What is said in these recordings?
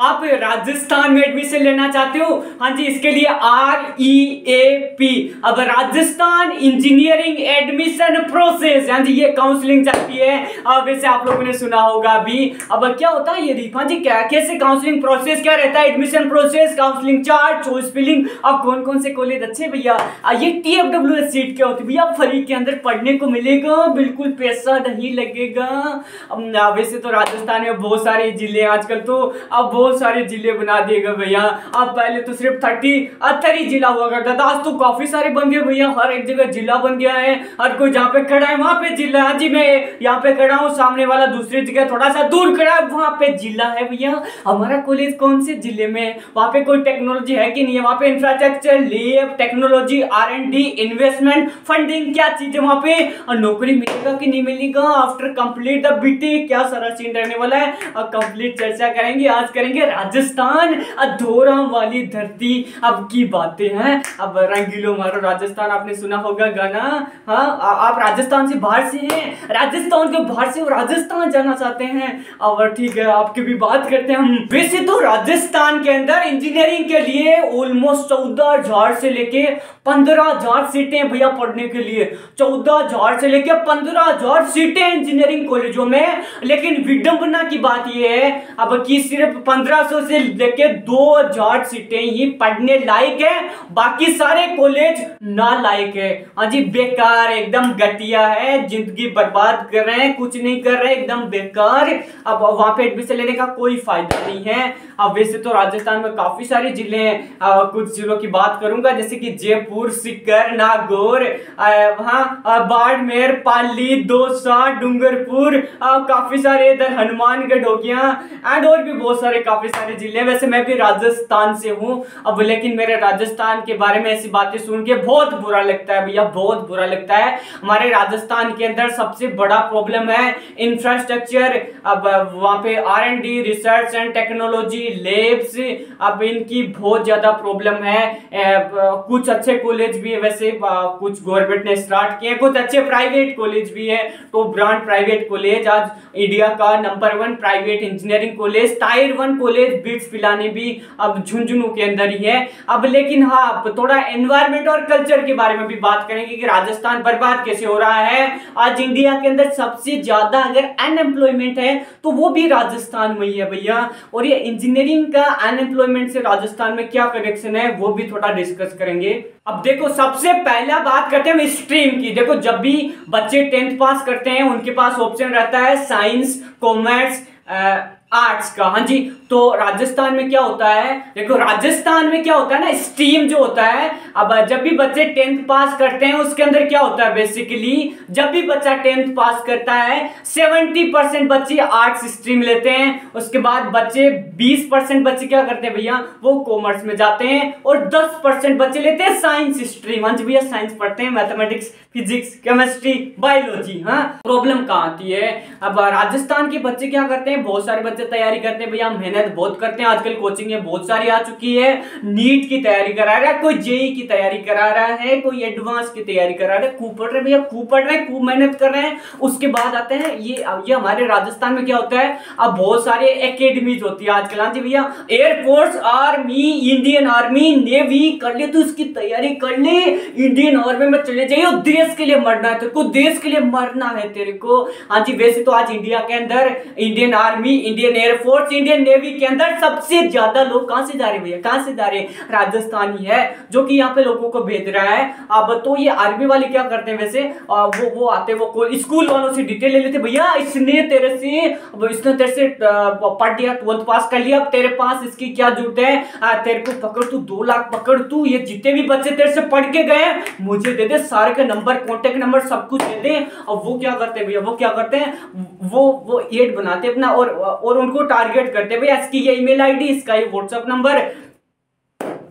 आप राजस्थान में एडमिशन लेना चाहते हो? हाँ जी, इसके लिए REAP, अब राजस्थान इंजीनियरिंग एडमिशन प्रोसेस, हाँ जी, ये काउंसलिंग चलती है। अब वैसे आप लोगों ने सुना होगा अभी। अब क्या होता है ये हाँ जी, क्या कैसे काउंसलिंग प्रोसेस क्या रहता है? Admission process, counselling chart, choice filling. अब कौन कौन से कॉलेज अच्छे भैया, ये TFWS सीट क्या होती है भैया? फ्री के अंदर पढ़ने को मिलेगा, बिल्कुल पैसा नहीं लगेगा। वैसे तो राजस्थान में बहुत सारे जिले आजकल तो अब बहुत सारे जिले बना दिए गए भैया। अब पहले तो सिर्फ 38 जिला हुआ करता था, आज तो काफी सारे बन गए भैया। हर एक जगह जिला बन गया है, हर कोई जहाँ पे खड़ा है वहां पे जिला। हाँ जी, मैं यहाँ पे खड़ा हूँ, सामने वाला दूसरी जगह थोड़ा सा दूर खड़ा है, वहां पे जिला है भैया। हमारा कॉलेज कौन से जिले में? वहां पे कोई टेक्नोलॉजी है कि नहीं है? वहां पे infrastructure, lab, technology, R&D, investment, funding, क्या चीज है वहां पे? और नौकरी मिलेगा कि नहीं मिलेगा आफ्टर कंप्लीट द BTech, क्या सारा सीन रहने वाला है, अब कंप्लीट चर्चा करेंगे। आज करेंगे राजस्थान अधोरा वाली धरती अब की बातें हैं। अब रंगीलो मारो राजस्थान, आपने सुना होगा गाना। हाँ, आप राजस्थान से बाहर से हैं, राजस्थान के बाहर से राजस्थान जाना चाहते हैं, अब ठीक है, आपकी भी बात करते हैं हम। वैसे तो राजस्थान के अंदर इंजीनियरिंग के लिए ऑलमोस्ट 14,000 से लेके 15,000 सीटें भैया पढ़ने के लिए। 14,000 से लेके 15,000 सीटें इंजीनियरिंग कॉलेजों में। लेकिन विडंबना की बात यह है अब कि सिर्फ 1500 से लेके 2,000 सीटें ही पढ़ने लायक है, बाकी सारे कॉलेज ना लायक है। हाँ जी, बेकार, एकदम घटिया है, जिंदगी बर्बाद कर रहे हैं, कुछ नहीं कर रहे, एकदम बेकार। अब वहां पे एडमिशन लेने का कोई फायदा नहीं है। अब वैसे तो राजस्थान में काफी सारे जिले हैं, कुछ जिलों की बात करूंगा, जैसे कि जयपुर, सीकर, नागौर, बाड़मेर, पाली, दौसा, डूंगरपुर, काफी सारे इधर हनुमानगढ़ हो गया, एंड और भी बहुत सारे काफी सारे जिले। वैसे मैं भी राजस्थान से हूं, अब लेकिन मेरे राजस्थान के बारे में ऐसी बातें सुन के बहुत बुरा लगता है भैया, बहुत बुरा लगता है। हमारे राजस्थान के अंदर सबसे बड़ा प्रॉब्लम है इंफ्रास्ट्रक्चर। अब वहां पे R&D, research and technology, labs, अब इनकी बहुत ज्यादा प्रॉब्लम है। कुछ अच्छे कॉलेज भी है वैसे, कुछ गवर्नमेंट ने स्टार्ट किए, कुछ अच्छे प्राइवेट कॉलेज भी है। तो ब्रांड प्राइवेट कॉलेज आज इंडिया का number 1 private engineering college, tier 1 college BITS Pilani भी अब झुंझुनू के अंदर ही है। अब लेकिन हाँ, थोड़ा एनवायरमेंट और कल्चर के बारे में भी बात करेंगे कि राजस्थान बर्बाद कैसे हो रहा है। आज इंडिया के अंदर सबसे ज्यादा अगर अनएम्प्लॉयमेंट है तो वो भी राजस्थान में ही है भैया। और ये इंजीनियरिंग का अनएम्प्लॉयमेंट से राजस्थान में क्या कनेक्शन है वो भी थोड़ा डिस्कस करेंगे। अब देखो, सबसे पहला बात करते हैं हम स्ट्रीम की। देखो, जब भी बच्चे 10th पास करते हैं उनके पास ऑप्शन रहता है साइंस, कॉमर्स, आर्ट्स का। हाँ जी, तो राजस्थान में क्या होता है, देखो राजस्थान में क्या होता है ना, स्ट्रीम जो होता है, अब जब भी बच्चे 10th पास करते हैं उसके अंदर क्या होता है बेसिकली, जब भी बच्चा 10th पास करता है 70% बच्चे आर्ट्स स्ट्रीम लेते हैं। उसके बाद बच्चे 20% बच्चे क्या करते हैं भैया, वो कॉमर्स में जाते हैं, और 10% बच्चे लेते हैं साइंस स्ट्रीम। हाँ जी भैया, साइंस पढ़ते हैं, मैथमेटिक्स, फिजिक्स, केमिस्ट्री, बायोलॉजी। हाँ, प्रॉब्लम कहाँ आती है, अब राजस्थान के बच्चे क्या करते हैं, बहुत सारे बच्चे तैयारी करते हैं भैया, मेहनत बहुत करते हैं। आजकल कोचिंग बहुत सारी आ चुकी है, नीट की तैयारी करा रहा है, कोई जेई की तैयारी करा रहा है, कोई एडवांस की तैयारी करा रहा है, खूब पढ़ रहे भैया, खूब पढ़ रहे हैं, खूब मेहनत कर रहे हैं। उसके बाद आते हैं ये हमारे राजस्थान में क्या होता है, अब बहुत सारे एकेडमीज होती है आजकल। हाँ जी भैया, air force, army, Indian army, navy कर ले, तो इसकी तैयारी कर ले, इंडियन आर्मी में चले जाइए, देश के लिए मरना है तेरे को, देश के लिए मरना है तेरे को। हाँ जी, वैसे तो आज इंडिया के अंदर Indian army, Indian air force, Indian navy के अंदर सबसे ज्यादा लोग कहां से जा रहे हैं भैया, कहां से जा रहे हैं, राजस्थान ही है जो कि यहाँ पे लोगों को भेज रहा है। अब तो ये आर्मी वाले क्या करते हैं वैसे, वो आते हैं, वो स्कूल वालों से डिटेल ले लेते, भैया इसने तेरे से पढ़ लिया, 12th पास कर लिया, अब तेरे पास इसकी क्या जरूरत है, तेरे को पकड़, तू 2 लाख पकड़, तू ये जितने भी बच्चे तेरे से पढ़ के गए मुझे दे दे, सारे का नंबर, कॉन्टेक्ट नंबर सब कुछ दे दे। अब वो क्या करते हैं भैया, वो क्या करते हैं, वो एड बनाते अपना, और उनको टारगेट करते हैं, भैया इसकी ये ईमेल आईडी, इसका ये व्हाट्सएप नंबर,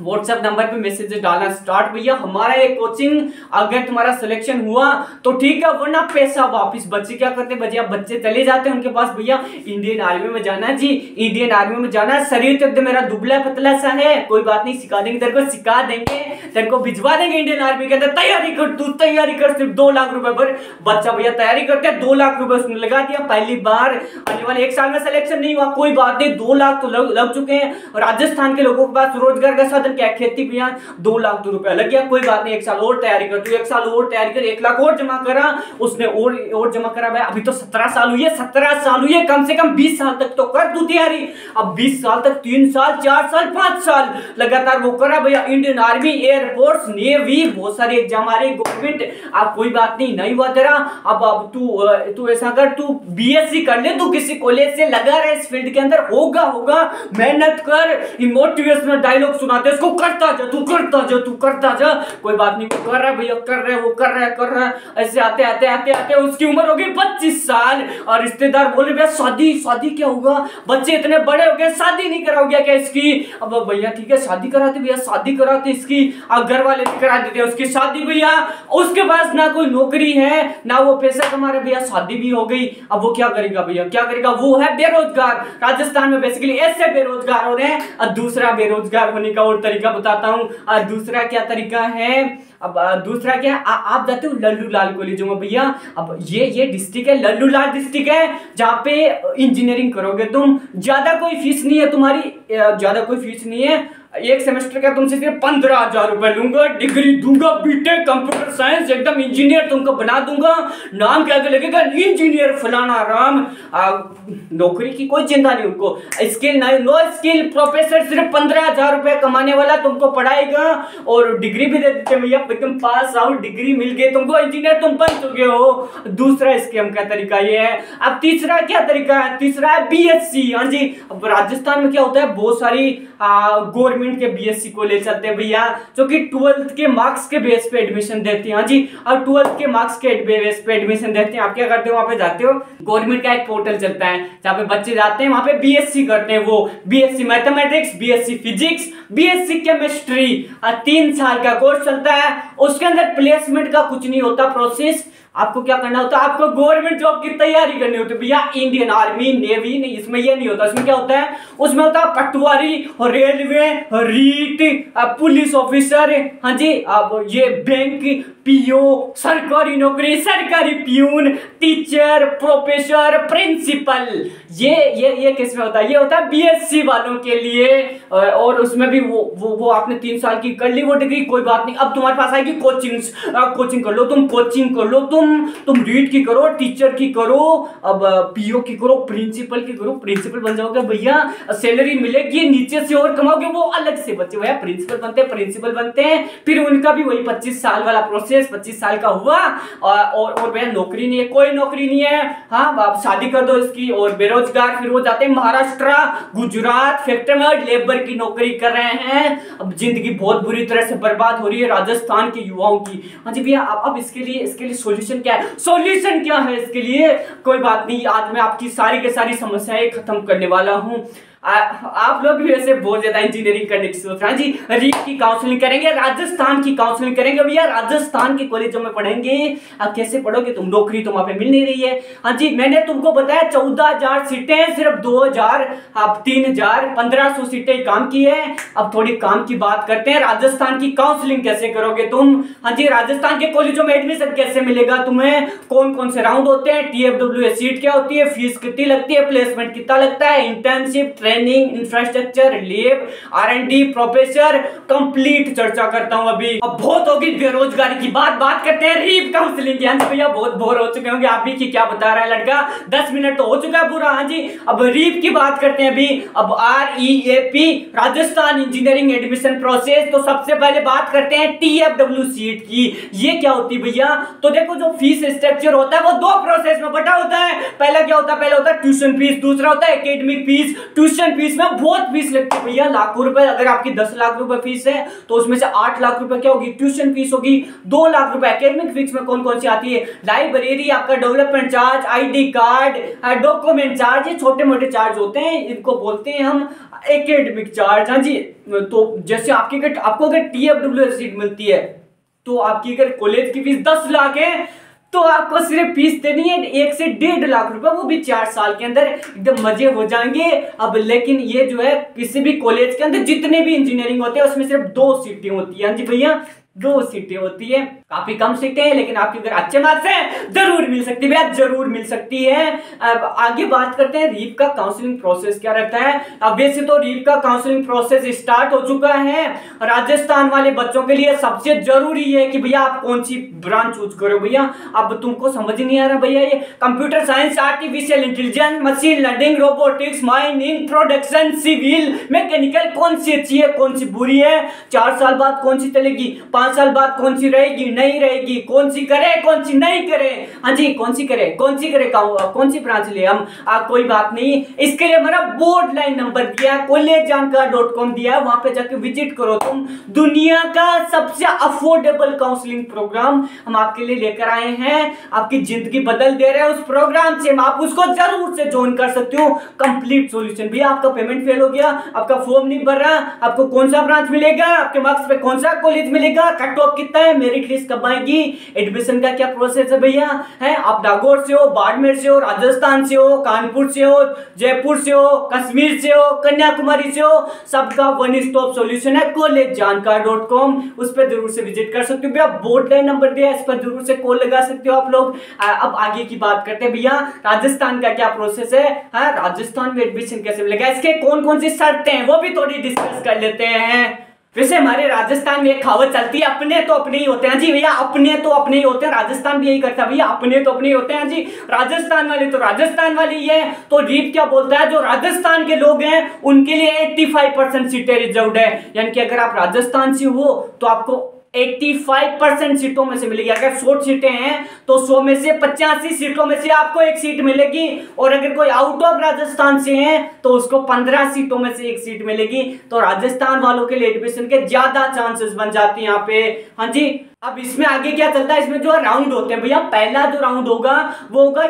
व्हाट्सएप नंबर पे मैसेज डालना स्टार्ट भैया। हमारा एक कोचिंग अगर तुम्हारा सिलेक्शन हुआ तो ठीक है, वरना पैसा वापस। बच्चे क्या करते हैं भैया, बच्चे चले जाते हैं उनके पास, भैया इंडियन आर्मी में जाना है जी, इंडियन आर्मी में जाना है, शरीर तो एकदम मेरा दुबला पतला सा है, कोई बात नहीं सिखा देंगे तेरे को, सिखा देंगे तेरे को, भिजवा देंगे इंडियन आर्मी के अंदर, तैयारी कर तू, तैयारी कर, सिर्फ 2 लाख रुपए पर बच्चा भैया तैयारी करते हैं, 2 लाख रुपए उसने लगा दिया, पहली बार आने वाले 1 साल में सिलेक्शन नहीं हुआ, कोई बात नहीं, 2 लाख तो लग चुके हैं। राजस्थान के लोगों के पास रोजगार का साधन क्या, खेती भैया, 2 लाख तो रुपया लग गया, कोई बात नहीं, 1 साल और तैयारी कर, तू 1 साल और तैयारी कर, 1 लाख और जमा करा, उसने और जमा करा भाई, अभी तो 17 साल हुई है, 17 साल हुई है, कम से कम 20 साल तक तो कर तू तैयारी। अब 20 साल तक 3 साल 4 साल 5 साल लगातार वो करा भैया, इंडियन आर्मी, एयरफोर्स, नेवी, बहुत सारे एग्जाम आ रहे गवर्नमेंट। अब कोई बात नहीं हुआ तेरा, अब तू ऐसा कर, तू बीएससी कर ले, तू किसी कॉलेज से लगा रहे इस फील्ड के अंदर, होगा मेहनत कर, मोटिवेशनल डायलॉग सुनाते उसको, करता जा तू, करता जा तू, करता जा, कोई बात नहीं, वो कर रहा है भैया, कर रहा है। ऐसे आते उसकी उम्र हो गई 25 साल और रिश्तेदार बोल रहे भैया शादी क्या होगा, बच्चे इतने बड़े हो गए, शादी नहीं कराओगे क्या इसकी? अब भैया ठीक है शादी कराते भैया, शादी कराते इसकी, घर वाले भी करा देते उसकी शादी भैया, उसके पास ना कोई नौकरी है ना वो पैसा कमा रहे भैया, शादी भी हो गई, अब वो क्या करेगा भैया, क्या करेगा? वो है बेरोजगार। राजस्थान में बेसिकली ऐसे बेरोजगार हो रहे हैं। और दूसरा बेरोजगार होने का और तरीका बताता हूँ, दूसरा क्या तरीका है, अब दूसरा क्या, आप जाते हो लल्लू लाल कॉलेजों में भैया, अब ये डिस्ट्रिक्ट है, लल्लू लाल डिस्ट्रिक्ट है, जहाँ पे इंजीनियरिंग करोगे तुम, ज्यादा कोई फीस नहीं है तुम्हारी, ज्यादा कोई फीस नहीं है, 1 सेमेस्टर का तुमसे सिर्फ 15,000 रुपए लूंगा, डिग्री दूंगा, बीटेक कंप्यूटर साइंस, एकदम इंजीनियर तुमको बना दूंगा, नाम क्या लगेगा, इंजीनियर फलाना राम। नौकरी की कोई चिंता नहीं उनको, स्किल नो स्किल प्रोफेसर, सिर्फ 15,000 रुपए कमाने वाला तुमको पढ़ाएगा और डिग्री भी दे देते भैया, एकदम पास आउट डिग्री मिल गई तुमको, इंजीनियर तुम बन चुके हो। दूसरा स्कीम का तरीका ये है। अब तीसरा क्या तरीका है, तीसरा है बीएससी। हाँ जी, अब राजस्थान में क्या होता है, बहुत सारी गवर्नमेंट के बीएससी कॉलेज चलते हैं भैया, जो कि 12th के मार्क्स के बेस पे एडमिशन देते हैं। हाँ जी, और 12th के मार्क्स के बेस पे एडमिशन देते हैं। आप क्या करते हो, वहां पे जाते हो, गवर्नमेंट का एक पोर्टल चलता है जहाँ पे बच्चे जाते हैं, वहां पे बीएससी करते हैं, वो BSc mathematics, BSc physics, BSc chemistry, 3 साल का कोर्स चलता है। उसके अंदर प्लेसमेंट का कुछ नहीं होता प्रोसेस, आपको क्या करना होता है, आपको गवर्नमेंट जॉब की तैयारी करनी होती है भैया, इंडियन आर्मी, नेवी नहीं, इसमें ये नहीं होता। इसमें क्या होता है, उसमें होता है patwari, railway, REET, police officer, हाँ जी, अब ये बैंक, पीओ, सरकारी नौकरी, सरकारी प्यून, टीचर, प्रोफेसर, प्रिंसिपल, ये किस में होता है, ये होता है बीएससी वालों के लिए। और उसमें भी वो आपने 3 साल की कर ली वो डिग्री, कोई बात नहीं, अब तुम्हारे पास आएगी कोचिंग कर लो, तुम कोचिंग कर लो, तुम रीड की करो, टीचर की करो, अब पीओ की करो, प्रिंसिपल की करो, प्रिंसिपल बन जाओगे भैया, सैलरी मिलेगी, नीचे से और कमाओगे, वो अलग से बच्चे भैया प्रिंसिपल बनते हैं, फिर उनका भी वही 25 साल वाला प्रोसेस, 25 साल का हुआ और भैया नौकरी नहीं है, कोई नौकरी नहीं है। हाँ, आप शादी कर दो इसकी, और बेरोजगार फिर वो जाते हैं महाराष्ट्र, गुजरात, फैक्ट्री में लेबर की नौकरी कर रहे हैं। अब जिंदगी बहुत बुरी तरह से बर्बाद हो रही है राजस्थान के युवाओं की। हाँ जी भैया, अब इसके लिए सॉल्यूशन क्या है, सॉल्यूशन क्या है इसके लिए, कोई बात नहीं, आज मैं आपकी सारी की सारी समस्याएं खत्म करने वाला हूं। आप लोग भी वैसे बहुत ज्यादा इंजीनियरिंग करने की सोच रहे हैं जी, रीट की काउंसलिंग करेंगे, राजस्थान की काउंसलिंग करेंगे भैया, राजस्थान के कॉलेजों में पढ़ेंगे। अब कैसे पढ़ोगे तुम, नौकरी तो वहां पे मिल नहीं रही है। हाँ जी, मैंने तुमको बताया 14,000 सीटें, सिर्फ 2,000, अब 3,000, 1,500 सीटें काम की है। अब थोड़ी काम की बात करते हैं, राजस्थान की काउंसलिंग कैसे करोगे तुम। हाँ जी, राजस्थान के कॉलेजों में एडमिशन कैसे मिलेगा तुम्हें, कौन कौन से राउंड होते हैं, TFW सीट क्या होती है, फीस कितनी लगती है, प्लेसमेंट कितना लगता है, internship, training, infrastructure, lab, R&D, professor, complete चर्चा करता हूं। अभी अब बहुत होगी बेरोजगारी की बात करते हैं रीप काउंसलिंग की। हाँ जी भैया, बहुत बोर हो चुके होंगे आप भी कि क्या बता रहा है लड़का, 10 मिनट तो हो चुका है पूरा। हाँ जी, अब रीप की बात करते हैं अभी। अब REAP, Rajasthan engineering admission process. तो सबसे पहले बात करते हैं TFW सीट की, ये क्या होती है भैया। तो देखो, जो फीस स्ट्रक्चर होता है वो 2 प्रोसेस में बटा होता है। पहला क्या होता है, पहला होता है ट्यूशन फीस, दूसरा होता है academic fees. Tuition tuition fees में बहुत फीस लगती है भैया, लाखों रुपए। अगर आपकी 10 लाख रुपए फीस है तो उसमें से 8 लाख रुपए क्या होगी, ट्यूशन फीस होगी। 2 लाख रुपए एकेडमिक फीस में कौन कौन सी आती है, लाइब्रेरी, आपका development charge, ID card, document charge, ये छोटे मोटे चार्ज होते हैं, इनको बोलते हैं हम एकेडमिक चार्ज। हाँ जी, तो जैसे आपको अगर TFWS सीट मिलती है तो आपकी अगर कॉलेज की फीस 10 लाख है तो आपको सिर्फ फीस देनी है 1 से 1.5 लाख रुपए, वो भी 4 साल के अंदर। एकदम मजे हो जाएंगे। अब लेकिन ये जो है किसी भी कॉलेज के अंदर जितने भी इंजीनियरिंग होते हैं उसमें सिर्फ 2 सीटें होती है। हाँ जी भैया, 2 सीटें होती है, काफी कम सीटें हैं, लेकिन आपके अगर अच्छे मार्क्स हैं जरूर मिल सकती है भैया, जरूर मिल सकती है। अब आगे बात करते हैं रीप का काउंसलिंग प्रोसेस क्या रहता है। अब वैसे तो रीप का काउंसलिंग प्रोसेस स्टार्ट हो चुका है। राजस्थान वाले बच्चों के लिए सबसे जरूरी है कि भैया आप कौन सी ब्रांच चूज करो। भैया अब तुमको समझ नहीं आ रहा भैया, ये computer science, artificial intelligence, machine learning, robotics, mining, production, civil, mechanical, कौन सी अच्छी है कौन सी बुरी है, 4 साल बाद कौन सी चलेगी, 5 साल बाद कौन सी रहेगी नहीं रहेगी, कौन सी करे कौन सी नहीं करे। हाँ जी, कौन सी करे कौन सी ब्रांच ले हम, कोई बात नहीं। इसके लिए हमारा बोर्ड लाइन नंबर दिया है, collegejankar.com दिया है, वहां पे जाके विजिट करो तुम। दुनिया का सबसे अफोर्डेबल काउंसलिंग प्रोग्राम हम आपके लिए लेकर आए हैं, आपकी जिंदगी बदल दे रहे हैं उस प्रोग्राम से, आप उसको जरूर से ज्वाइन कर सकते हो। Complete solution. भैया आपका पेमेंट फेल हो गया, आपका फॉर्म नहीं भर रहा, आपको कौन सा ब्रांच मिलेगा, आपके मार्क्स पे कौन सा कॉलेज मिलेगा, कट ऑफ कितना है, मेरिट लिस्ट कब आएगी, एडमिशन का क्या प्रोसेस है भैया, है आप नागौर से हो, बाड़मेर से हो, राजस्थान से हो, कानपुर से हो, जयपुर से हो, कश्मीर से हो, कन्याकुमारी से हो, सबका वन स्टॉप सॉल्यूशन है collegejankar.com, उस पर जरूर से विजिट कर सकते हो भैया। बोर्ड लाइन नंबर दिया है, इस पर जरूर से कॉल लगा सकते हो आप लोग। अब आगे की बात करते हैं भैया, राजस्थान का क्या प्रोसेस है, राजस्थान में एडमिशन कैसे मिलेगा, इसके कौन कौन सी शर्तें हैं वो भी थोड़ी डिस्कस कर लेते हैं। वैसे हमारे राजस्थान में एक कहावत चलती है, अपने तो अपने ही होते हैं जी भैया, अपने तो अपने ही होते हैं। राजस्थान भी यही करता है भैया, अपने तो अपने ही होते हैं जी, राजस्थान वाले तो राजस्थान वाले ही है। तो रीप क्या बोलता है, जो राजस्थान के लोग हैं उनके लिए 85% सीटें रिजर्व्ड है, यानी कि अगर आप राजस्थान से हो तो आपको 85% सीटों में से मिलेगी। अगर 100 सीटें हैं तो 100 में से 85 सीटों में से आपको 1 सीट मिलेगी, और अगर कोई आउट ऑफ राजस्थान से है तो उसको 15 सीटों में से 1 सीट मिलेगी। तो राजस्थान वालों के लिए एडमिशन के ज्यादा चांसेस बन जाते हैं यहाँ पे। हाँ जी, अब इसमें आगे क्या चलता है, इसमें जो राउंड होते हैं भैया, पहला जो राउंड होगा वो होगा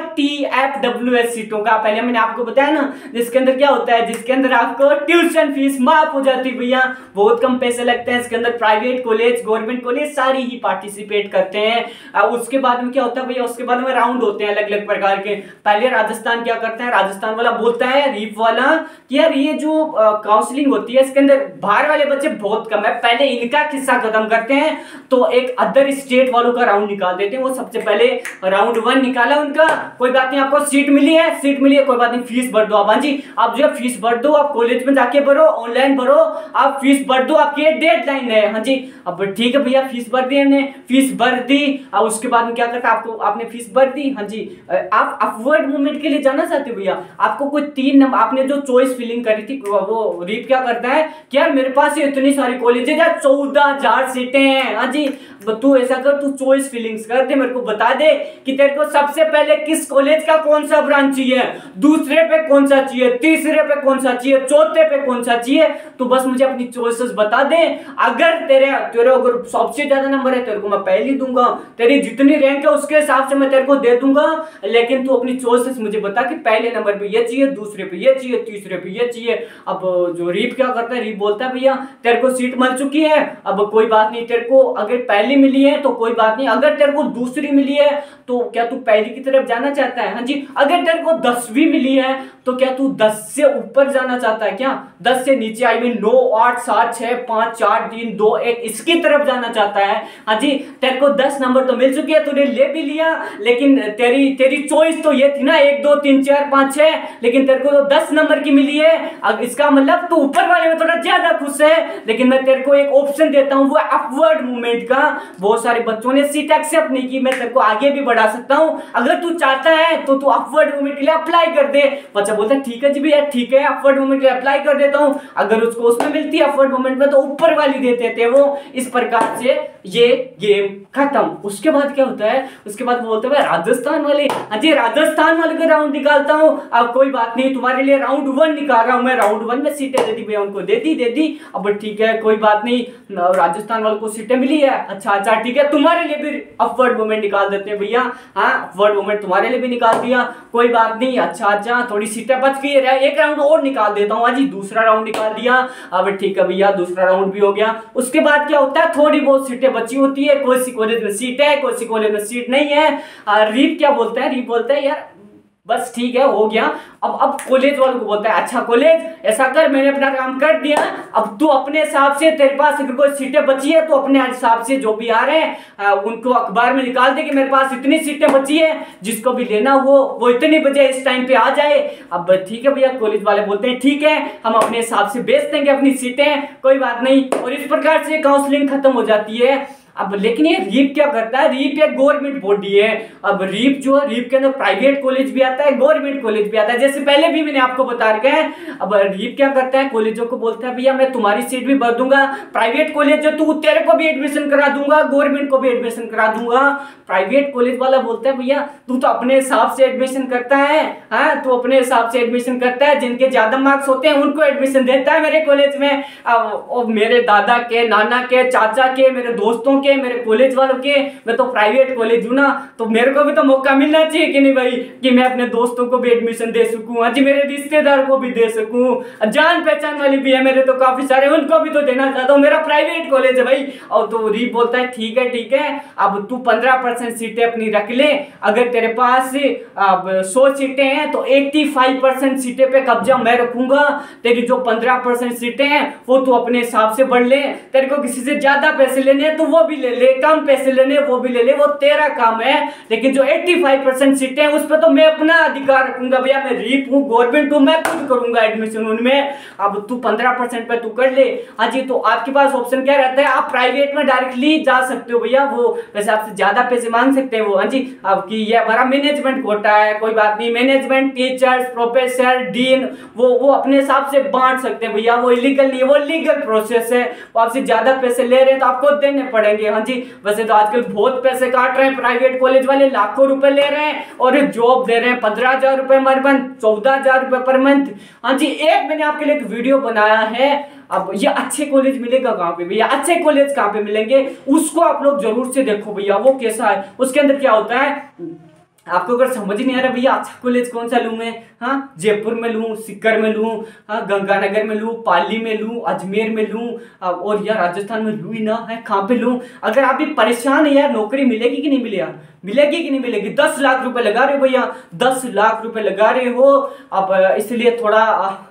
TFWS सीटों का। पहले मैंने आपको बताया ना, जिसके अंदर क्या होता है, जिसके अंदर आपको ट्यूशन फीस माफ हो जाती है भैया, बहुत कम पैसे लगते हैं। इसके अंदर प्राइवेट कॉलेज, गवर्नमेंट कॉलेज सारी ही पार्टिसिपेट करते हैं। उसके बाद में क्या होता है भैया, उसके बाद में राउंड होते हैं अलग अलग प्रकार के। पहले राजस्थान क्या करता है, राजस्थान वाला बोलता है, रीप वाला, कि यार ये जो काउंसलिंग होती है इसके अंदर बाहर वाले बच्चे बहुत कम है, पहले इनका किस्सा खत्म करते हैं, तो एक अदर स्टेट वालों का राउंड निकाल देते हैं। वो सबसे पहले राउंड 1 निकाला उनका, कोई बात नहीं, आपको सीट मिली है कोई बात नहीं, फीस भर दो आप। हाँ जी, आप जो है फीस भर दो, आप कॉलेज में जाके भरो, ऑनलाइन भरो, आप फीस भर दो, आपकी डेडलाइन है। हाँ जी, अब ठीक है भैया, फीस भर दी हमने, फीस भर दी। अब उसके बाद में क्या करता है, आपने फीस भर दी। हाँ जी, आप अपवर्ड मूवमेंट के लिए जाना चाहते हो भैया, आपको कोई 3 नंबर, आपने जो चॉइस फिलिंग करी थी, वो रीप क्या करता है कि यार मेरे पास इतनी सारी कॉलेज है, 14,000 सीटें हैं। हाँ जी, तू ऐसा कर, तू चॉइस फिलिंग्स कर दे, मेरे को बता दे कि तेरे को सबसे पहले किस कॉलेज का कौन सा ब्रांच चाहिए, दूसरे पे कौन सा चाहिए, तीसरे पे कौन सा चाहिए, चौथे पे कौन सा चाहिए। तो बस मुझे अपनी चॉइसेस बता दे। अगर तेरे अगर सबसे ज्यादा नंबर है तेरे को मैं पहले दूंगा, तेरी जितनी रैंक है उसके हिसाब से मैं तेरे को दे दूंगा, लेकिन तू अपनी चॉइसेस मुझे बता कि पहले नंबर पे ये चाहिए, दूसरे पे ये चाहिए, तीसरे पे ये चाहिए। अब जो रीप क्या करता है, रीप बोलता है भैया तेरे को सीट मिल चुकी है, अब कोई बात नहीं, तेरे को अगर पहले मिली है तो कोई बात नहीं, अगर तेरे को दूसरी मिली है तो क्या तू पहली की तरफ जाना चाहता है। हाँ जी, अगर तेरे को 10वीं मिली है तो क्या तू 10 से ऊपर जाना चाहता है, क्या 10 से नीचे, आई मीन 9, 8, 7, 6, 5, 4, 3, 2, 1 इसकी तरफ जाना चाहता है। हाँ जी, तेरे को 10 नंबर तो मिल चुकी है, तूने ले भी लिया, लेकिन तेरी चॉइस तो ये थी ना 1, 2, 3, 4, 5, 6, लेकिन तेरे को तो 10 नंबर की मिली है। अब इसका मतलब तू ऊपर वाले में थोड़ा ज्यादा खुश है, लेकिन मैं तेरे को एक ऑप्शन देता हूं, वो अपवर्ड मूवमेंट का। बहुत सारे बच्चों ने सीट एक्सेप्ट नहीं की, मैं तेरे को आगे भी बढ़ा सकता हूँ, अगर तू चाहता है तो तू अपवर्ड मूवमेंट के लिए अप्लाई कर दे। बच्चा बोलता है ठीक है जी भैया, ठीक है अपवर्ड मूवमेंट के लिए अप्लाई कर देता हूँ। अगर उसको उसमें मिलती है अपवर्ड मूवमेंट में तो ऊपर वाली देते थे वो। इस प्रकार से ये गेम खत्म। उसके बाद क्या होता है, उसके बाद बोलते हैं राजस्थान वाले, हाँ जी राजस्थान वाले का राउंड निकालता हूँ। अब कोई बात नहीं, तुम्हारे लिए राउंड 1 निकाल रहा हूँ मैं। राउंड 1 में सीटें दे दी भैया, उनको दे दी। अब ठीक है कोई बात नहीं, राजस्थान वालों को सीटें मिली है, अच्छा ठीक है, तुम्हारे लिए भी अपवर्ड मूवमेंट निकाल देते हैं भैया। हाँ अपवर्ड मूवमेंट तुम्हारे लिए भी निकाल दिया, कोई बात नहीं, अच्छा थोड़ी सीटें बच गई, एक राउंड और निकाल देता हूँ। हाँ जी दूसरा राउंड निकाल दिया। अब ठीक है भैया दूसरा राउंड भी हो गया। उसके बाद क्या होता है, थोड़ी बहुत सीटें बची होती है, कोई सी कॉलेज में सीट है, कोई सी कॉलेज में सीट नहीं है। रीप क्या बोलता है, रीप बोलता है यार बस ठीक है हो गया। अब कॉलेज वालों को बोलता है अच्छा कॉलेज ऐसा कर, मैंने अपना काम कर दिया, अब तू अपने हिसाब से, तेरे पास अगर कोई सीटें बची है तो अपने हिसाब से जो भी आ रहे हैं उनको अखबार में निकाल दे कि मेरे पास इतनी सीटें बची है, जिसको भी लेना वो इतनी बजे इस टाइम पे आ जाए। अब ठीक है भैया, कॉलेज वाले बोलते हैं ठीक है हम अपने हिसाब से बेच देंगे अपनी सीटें, कोई बात नहीं। और इस प्रकार से काउंसलिंग खत्म हो जाती है। अब लेकिन ये रीप क्या करता है, रीप एक गवर्नमेंट बॉडी है। अब रीप जो है, रीप के अंदर प्राइवेट कॉलेज भी आता है, गवर्नमेंट कॉलेज भी आता है, जैसे पहले भी मैंने आपको बता रखा है। अब रीप क्या करता है, कॉलेजों को बोलता है भैया मैं तुम्हारी सीट भी भर दूंगा, प्राइवेट कॉलेज जो तू तेरे को भी एडमिशन करा दूंगा, गवर्नमेंट को भी एडमिशन करा दूंगा। प्राइवेट कॉलेज वाला बोलता है भैया तू तो अपने हिसाब से एडमिशन करता है, हाँ तू अपने हिसाब से एडमिशन करता है, जिनके ज्यादा मार्क्स होते हैं उनको एडमिशन देता है मेरे कॉलेज में। अब मेरे दादा के, नाना के, चाचा के, मेरे दोस्तों के, मेरे कॉलेज वालों के, मैं तो प्राइवेट कॉलेज हूं ना, तो मेरे को भी तो मौका मिलना चाहिए कि नहीं भाई, कि मैं अपने दोस्तों को भी एडमिशन दे सकूं, आज मेरे रिश्तेदार को भी दे सकूं, जान पहचान वाले भी है मेरे तो काफी सारे, उनको भी तो देना चाहता हूं, मेरा प्राइवेट कॉलेज है भाई। और तो रीप बोलता है ठीक है अब तू 15% सीटें अपनी रख ले, अगर तेरे पास अब 100 सीटें हैं तो 85% सीटें पे कब्जा मैं रखूंगा, तेरी जो 15% सीटें हैं वो तू अपने हिसाब से बढ़ ले, तेरे को किसी से ज्यादा पैसे लेने हैं तो वो भी ले ले, कम पैसे लेने वो भी ले ले, वो तेरा काम है, लेकिन जो 85% सीटें हैं उस पर तो मैं अपना अधिकार रखूंगा भैया, मैं रीप हूँ, गवर्नमेंट हूँ, मैं खुद करूंगा एडमिशन उनमें। अब तू 15% पे तू कर ले। हाँ जी, तो आपके पास ऑप्शन क्या रहता है, आप प्राइवेट में डायरेक्टली जा सकते हो भैया, वो वैसे आपसे ज्यादा पैसे मांग सकते हैं वो। हाँ जी, अब की ये हमारा मैनेजमेंट कोटा है, कोई बात नहीं, मैनेजमेंट, टीचर्स, प्रोफेसर, डीन वो अपने हिसाब से बांट सकते हैं भैया, वो इलीगल नहीं है, वो लीगल प्रोसेस है। वो आपसे ज्यादा पैसे ले रहे हैं तो आपको देने पड़ेंगे। हाँ जी, वैसे तो आजकल बहुत पैसे काट रहे हैं प्राइवेट कॉलेज वाले, लाखों रुपए ले रहे हैं और जॉब दे रहे हैं 15,000 रुपए पर मंथ, 14,000 रुपए पर मंथ। हाँ जी, एक मैंने आपके लिए एक वीडियो बनाया है। अब ये अच्छे कॉलेज मिलेगा कहाँ पे भैया, अच्छे कॉलेज कहाँ पे मिलेंगे, उसको आप लोग जरूर से देखो भैया, वो कैसा है, उसके अंदर क्या होता है। आपको अगर समझ नहीं आ रहा भैया अच्छा कॉलेज कौन सा लूं मैं, हाँ जयपुर में लूं, सीकर में लूं, हाँ गंगानगर में लूं, पाली में लूं, अजमेर में लूं, और यार राजस्थान में लूं ही ना है, कहाँ पे लूं। अगर आप भी परेशान है यार, नौकरी मिलेगी कि नहीं मिलेगा, मिलेगी कि नहीं मिलेगी, 10 लाख रुपए लगा रहे हो भैया, 10 लाख रुपए लगा रहे हो। अब इसलिए थोड़ा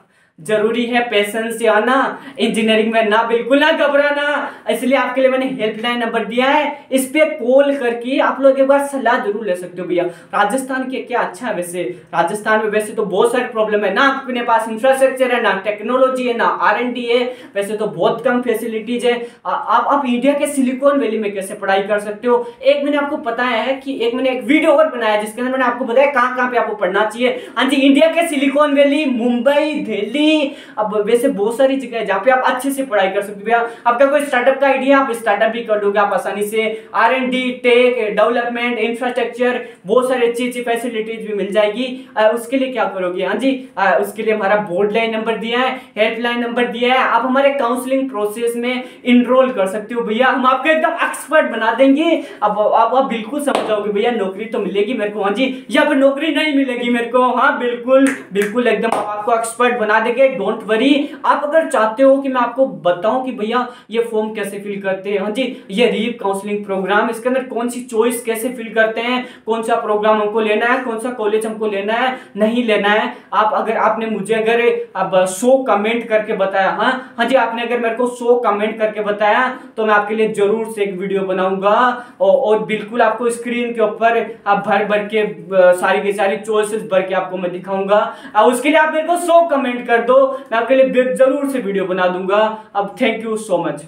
जरूरी है पेशेंस से आना, इंजीनियरिंग में ना बिल्कुल ना घबराना। इसलिए आपके लिए मैंने हेल्पलाइन नंबर दिया है, इस पे कॉल करके आप लोग एक बार सलाह जरूर ले सकते हो भैया। राजस्थान के क्या अच्छा है, वैसे राजस्थान में वैसे तो बहुत सारे प्रॉब्लम है, ना अपने पास इंफ्रास्ट्रक्चर है, ना टेक्नोलॉजी है, ना R&D है, वैसे तो बहुत कम फैसिलिटीज है। आप इंडिया के सिलिकॉन वैली में कैसे पढ़ाई कर सकते हो, एक मैंने आपको बताया है कि एक मैंने एक वीडियो और बनाया जिसके अंदर मैंने आपको बताया कहाँ पे आपको पढ़ना चाहिए। हाँ जी, इंडिया के सिलिकॉन वैली, मुंबई, दिल्ली, अब वैसे बहुत सारी जगह है जहाँ पे आप अच्छे से पढ़ाई कर सकते हो भैया। आपका कोई स्टार्टअप का आइडिया, आप स्टार्टअप भी कर लोगे आप आसानी से, R&D, टेक, डेवलपमेंट, इंफ्रास्ट्रक्चर, बहुत सारी अच्छी फैसिलिटीज भी मिल जाएगी। उसके लिए क्या करोगे, हाँ जी उसके लिए हमारा बोर्ड लाइन नंबर दिया है, हेल्पलाइन नंबर दिया है, आप हमारे काउंसलिंग प्रोसेस में इनरोल कर सकते हो भैया, हम आपको एकदम एक्सपर्ट बना देंगे। अब आप बिल्कुल समझ जाओगे भैया नौकरी तो मिलेगी मेरे को, हाँ जी, या फिर नौकरी नहीं मिलेगी मेरे को, हाँ बिल्कुल एकदम आपको एक्सपर्ट बना देंगे, डोंट वरी। आप अगर चाहते हो कि मैं आपको बताऊं कि भैया ये फॉर्म कैसे फिल करते हैं, हाँ जी ये रीप काउंसलिंग प्रोग्राम, इसके अंदर कौन सी चॉइस कैसे फिल करते हैं, कौन सा प्रोग्राम हमको लेना है, कौन सा कॉलेज हमको लेना है नहीं लेना है, आप अगर आपने मुझे अगर अब 100 कमेंट करके बताया, हाँ जी आपने अगर मेरे को 100 कमेंट करके बताया तो मैं आपके लिए जरूर से एक वीडियो बनाऊंगा और बिल्कुल आपको स्क्रीन के ऊपर आप भर के सारी की सारी चॉइसेस भर के आपको मैं दिखाऊंगा। उसके लिए आप मेरे को 100 कमेंट कर दो, मैं आपके लिए जरूर से वीडियो बना दूंगा। अब थैंक यू सो मच।